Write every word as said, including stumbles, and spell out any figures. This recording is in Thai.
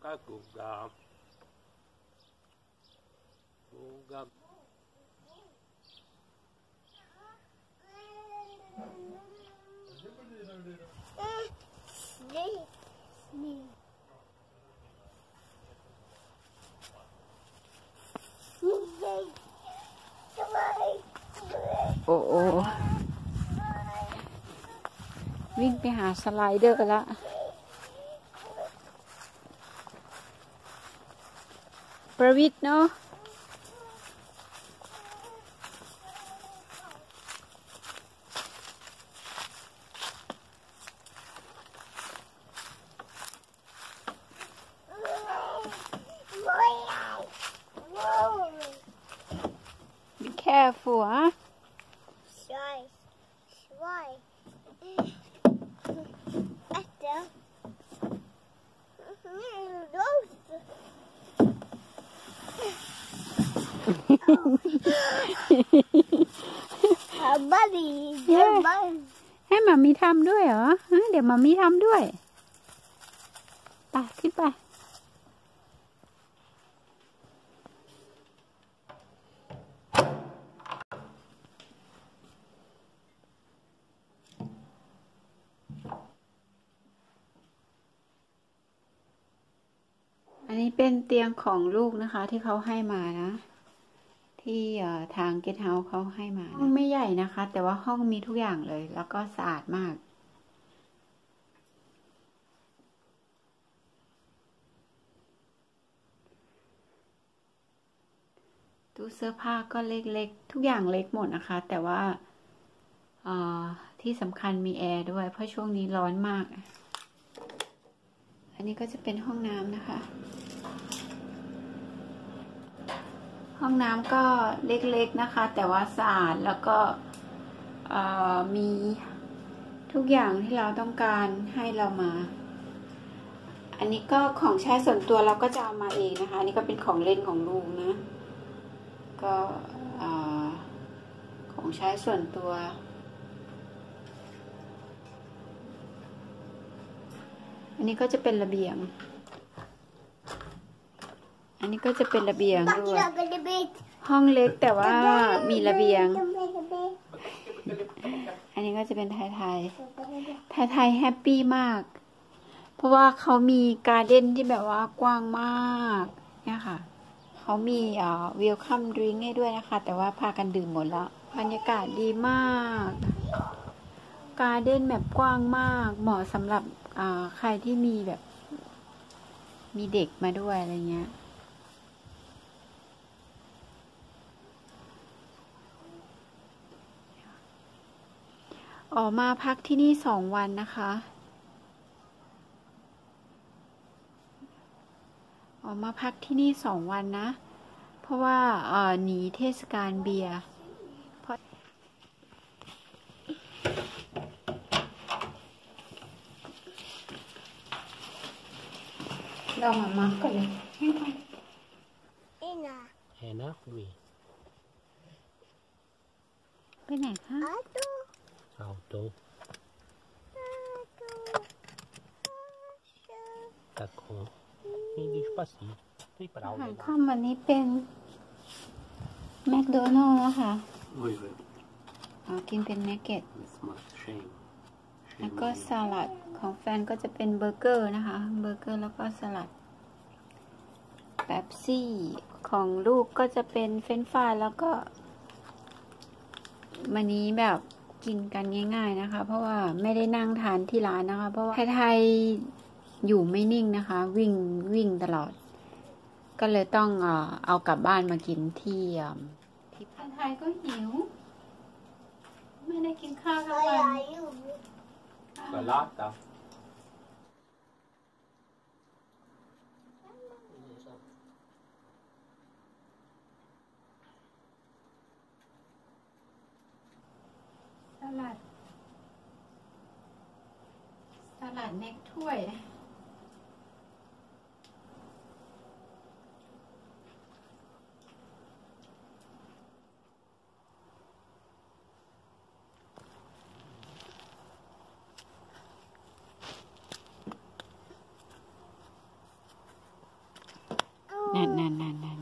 Ka kuga. Kuga. โอ้โอ้วิ่งไปหาสไลเดอร์ละประวิตรเนาะBe careful, huh? Shy. Shy. Efter. Buddy. Yeah. ให้หมามีทำด้วยเหรอฮะเดี๋ยวหมามีทำด้วยไปขึ้นไปอันนี้เป็นเตียงของลูกนะคะที่เขาให้มานะที่ทางเกสต์เฮาส์เขาให้มาห้องไม่ใหญ่นะคะแต่ว่าห้องมีทุกอย่างเลยแล้วก็สะอาดมากตู้เสื้อผ้าก็เล็กๆทุกอย่างเล็กหมดนะคะแต่ว่าที่สำคัญมีแอร์ด้วยเพราะช่วงนี้ร้อนมากอันนี้ก็จะเป็นห้องน้ำนะคะห้องน้ำก็เล็กๆนะคะแต่ว่าสะอาดแล้วก็มีทุกอย่างที่เราต้องการให้เรามาอันนี้ก็ของใช้ส่วนตัวเราก็จะเอามาเองนะคะอันนี้ก็เป็นของเล่นของลูกนะก็ของใช้ส่วนตัวอันนี้ก็จะเป็นระเบียงอันนี้ก็จะเป็นระเบียงด้วยห้องเล็กแต่ว่ามีระเบียงอันนี้ก็จะเป็นไทยไทยไทยไทยแฮปปี้มากเพราะว่าเขามีการ์เด้นที่แบบว่ากว้างมากเนี่ยค่ะเขามีอ่าเวลคัมดริงก์ให้ด้วยนะคะแต่ว่าพากันดื่มหมดแล้วบรรยากาศดีมากการ์เด้นแบบกว้างมากเหมาะสำหรับอ่าใครที่มีแบบมีเด็กมาด้วยอะไรเงี้ยออกมาพักที่นี่สองวันนะคะออกมาพักที่นี่สองวันนะเพราะว่าเอ่อหนีเทศกาลเบียร์เพราะเรามามาก่อนเลยให้ก่อนเอ็น่ะเอ็น่ะวีไปไหนคะ Auto. D'accord. Il dit pas si. อาหารค่ำวันนี้เป็นแมคโดนัลด์นะคะอ๋อกินเป็นนักเก็ตแล้วก็สลัดของแฟนก็จะเป็นเบอร์เกอร์นะคะเบอร์เกอร์แล้วก็สลัดเป๊ปซี่ของลูกก็จะเป็นเฟรนช์ฟรายแล้วก็วันนี้แบบกินกันง่ายๆนะคะเพราะว่าไม่ได้นั่งทานที่ร้านนะคะเพราะว่าไทยๆอยู่ไม่นิ่งนะคะวิ่งวิ่งตลอดก็เลยต้องเอ่อเอากลับบ้านมากินที่ที่ไทยก็หิวไม่ได้กินข้าวทั้งวันสลัดอ่ะสลัดสลัดเน็กถ้วยนั่นนั่นนั่นนั่น